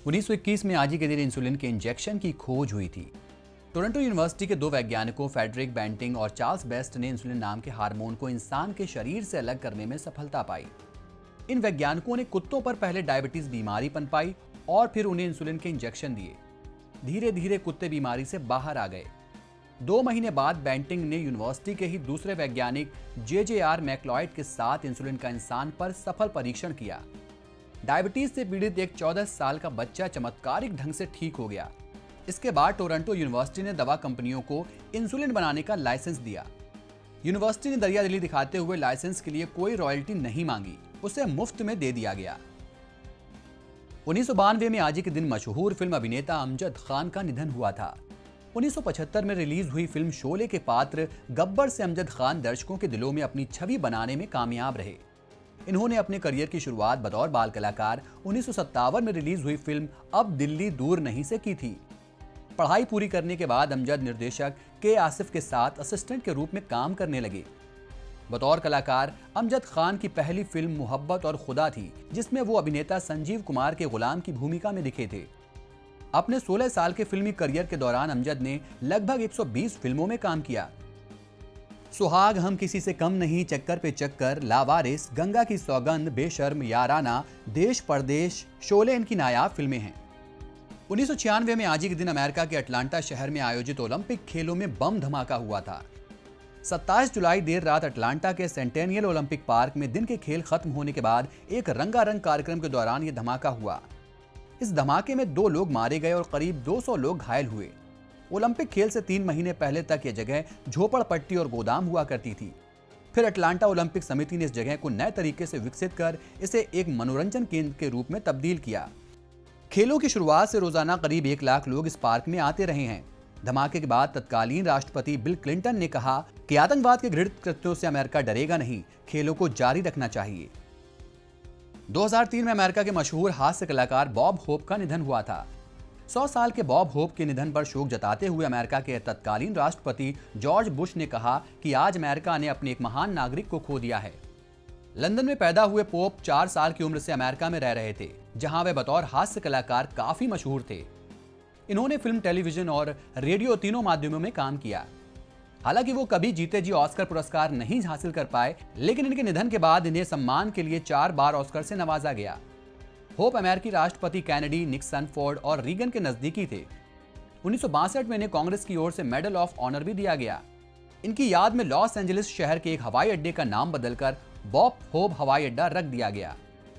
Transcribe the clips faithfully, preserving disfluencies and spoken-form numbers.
उन्नीस सौ इक्कीस में आज ही के दिन इंसुलिन के इंजेक्शन की खोज हुई थी। टोरंटो यूनिवर्सिटी के दो वैज्ञानिकों फेडरिक बेंटिंग और चार्ल्स बेस्ट ने इंसुलिन नाम के हार्मोन को इंसान के शरीर से अलग करने में सफलता पाई। इन वैज्ञानिकों ने कुत्तों पर पहले डायबिटीज बीमारी पनपाई और फिर उन्हें इंसुलिन के इंजेक्शन दिए। धीरे धीरे कुत्ते बीमारी से बाहर आ गए। दो महीने बाद बेंटिंग ने यूनिवर्सिटी के ही दूसरे वैज्ञानिक जे जे आर मैक्लॉयड के साथ इंसुलिन का इंसान पर सफल परीक्षण किया। डायबिटीज से पीड़ित एक चौदह साल का बच्चा चमत्कारिक ढंग से ठीक हो गया। इसके बाद टोरंटो यूनिवर्सिटी ने दवा कंपनियों को इंसुलिन बनाने का लाइसेंस दिया। यूनिवर्सिटी ने दरियादिली दिखाते हुए लाइसेंस के लिए कोई रॉयल्टी नहीं मांगी, उसे मुफ्त में दे दिया गया। उन्नीस सौ बानवे में आज ही के दिन मशहूर फिल्म अभिनेता अमजद खान का निधन हुआ था। उन्नीस सौ पचहत्तर में रिलीज हुई फिल्म शोले के पात्र गब्बर से अमजद खान दर्शकों के दिलों में अपनी छवि बनाने में कामयाब रहे। इन्होंने अपने करियर की शुरुआत बतौर बाल कलाकार उन्नीस सौ सत्तावन में रिलीज हुई फिल्म अब दिल्ली दूर नहीं से की थी। पढ़ाई पूरी करने के बाद अमजद निर्देशक के आसिफ के साथ असिस्टेंट के रूप में काम करने लगे। बतौर कलाकार अमजद खान की पहली फिल्म मोहब्बत और खुदा थी, जिसमें वो अभिनेता संजीव कुमार के गुलाम की भूमिका में दिखे थे। अपने सोलह साल के फिल्मी करियर के दौरान अमजद ने लगभग एक सौ बीस फिल्मों में काम किया। सुहाग, हम किसी से कम नहीं, चक्कर पे चक्कर, लावारिस, गंगा की सौगंध, बेशर्म, याराना, देश परदेश, शोले इनकी नायाब फिल्में हैं। उन्नीस सौ छियानवे में आज ही के दिन अमेरिका के अटलांटा शहर में आयोजित ओलंपिक खेलों में बम धमाका हुआ था। सत्ताईस जुलाई देर रात अटलांटा के सेंटेनियल ओलंपिक पार्क में दिन के खेल खत्म होने के बाद एक रंगारंग कार्यक्रम के दौरान यह धमाका हुआ। इस धमाके में दो लोग मारे गए और करीब दो सौ लोग घायल हुए। ओलंपिक खेल से तीन महीने पहले तक यह जगह झोपड़पट्टी और गोदाम हुआ करती थी। फिर अटलांटा ओलंपिक समिति ने इस जगह को नए तरीके से विकसित कर इसे एक मनोरंजन केंद्र के रूप में तब्दील किया। खेलों की शुरुआत से रोजाना करीब एक लाख लोग इस पार्क में आते रहे हैं। धमाके के बाद तत्कालीन राष्ट्रपति बिल क्लिंटन ने कहा कि आतंकवाद के घृणित कृत्यों से अमेरिका डरेगा नहीं, खेलों को जारी रखना चाहिए। दो हज़ार तीन में अमेरिका के मशहूर हास्य कलाकार बॉब होप का निधन हुआ था। सौ साल के बॉब होप के निधन पर शोक जताते हुए अमेरिका के तत्कालीन राष्ट्रपति जॉर्ज बुश ने कहा कि आज अमेरिका ने अपने एक महान नागरिक को खो दिया है। लंदन में पैदा हुए पोप चार साल की उम्र से अमेरिका में रह रहे थे, जहां वे बतौर हास्य कलाकार काफी मशहूर थे। इन्होंने फिल्म, टेलीविजन और रेडियो तीनों माध्यमों में काम किया। हालांकि वो कभी जीते जी ऑस्कर पुरस्कार नहीं हासिल कर पाए, लेकिन इनके निधन के बाद इन्हें सम्मान के लिए चार बार ऑस्कर से नवाजा गया। होप अमेरिकी राष्ट्रपति कैनेडी, निक्सन, फोर्ड और रीगन के नजदीकी थे। उन्नीस सौ बासठ में इन्हें कांग्रेस की ओर से मेडल ऑफ ऑनर भी दिया गया। इनकी याद में लॉस एंजलिस शहर के एक हवाई अड्डे का नाम बदलकर बॉब होप हवाई अड्डा रख दिया गया।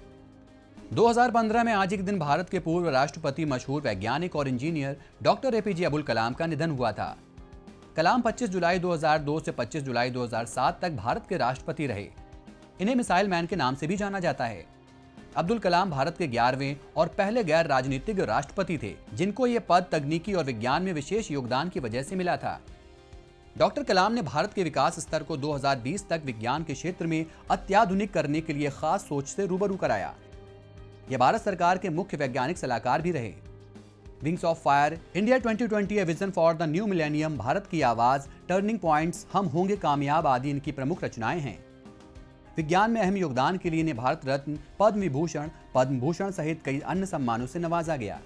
दो हज़ार पंद्रह में आज ही के दिन भारत के पूर्व राष्ट्रपति, मशहूर वैज्ञानिक और engineer doctor A P J Abdul Kalam का निधन हुआ था। कलाम पच्चीस जुलाई दो हज़ार दो से पच्चीस जुलाई दो हज़ार सात तक भारत के राष्ट्रपति रहे। इन्हें मिसाइल मैन के नाम से भी जाना जाता है। अब्दुल कलाम भारत के ग्यारहवें और पहले गैर राजनीतिक राष्ट्रपति थे, जिनको ये पद तकनीकी और विज्ञान में विशेष योगदान की वजह से मिला था। डॉक्टर कलाम ने भारत के विकास स्तर को दो हज़ार बीस तक विज्ञान के क्षेत्र में अत्याधुनिक करने के लिए खास सोच से रूबरू कराया। यह भारत सरकार के मुख्य वैज्ञानिक सलाहकार भी रहे। Wings of Fire, India twenty twenty, a vision for the new millennium, Bharat की आवाज, टर्निंग पॉइंट्स, हम होंगे कामयाब आदि इनकी प्रमुख रचनाएं हैं। विज्ञान में अहम योगदान के लिए इन्हें भारत रत्न, पद्म विभूषण, पद्म भूषण सहित कई अन्य सम्मानों से नवाजा गया।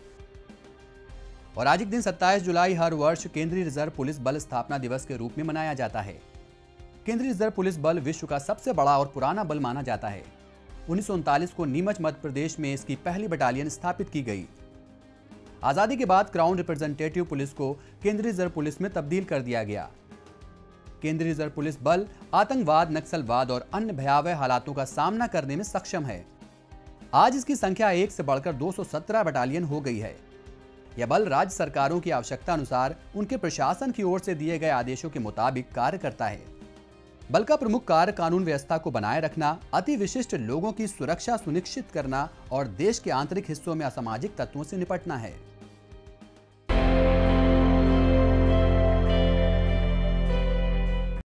और आज के दिन सत्ताईस जुलाई हर वर्ष केंद्रीय रिजर्व पुलिस बल स्थापना दिवस के रूप में मनाया जाता है। केंद्रीय रिजर्व पुलिस बल विश्व का सबसे बड़ा और पुराना बल माना जाता है। उन्नीस सौ उनतालीस को नीमच मध्य प्रदेश में इसकी पहली बटालियन स्थापित की गई। आजादी के बाद क्राउन रिप्रेजेंटेटिव पुलिस को केंद्रीय रिजर्व पुलिस में तब्दील कर दिया गया। केंद्रीय रिजर्व पुलिस बल आतंकवाद, नक्सलवाद और अन्य भयावह हालातों का सामना करने में सक्षम है। आज इसकी संख्या एक से बढ़कर दो सौ सत्रह बटालियन हो गई है। यह बल राज्य सरकारों की आवश्यकता अनुसार उनके प्रशासन की ओर से दिए गए आदेशों के मुताबिक कार्य करता है। बल का प्रमुख कार्य कानून व्यवस्था को बनाए रखना, अति विशिष्ट लोगों की सुरक्षा सुनिश्चित करना और देश के आंतरिक हिस्सों में असामाजिक तत्वों से निपटना है।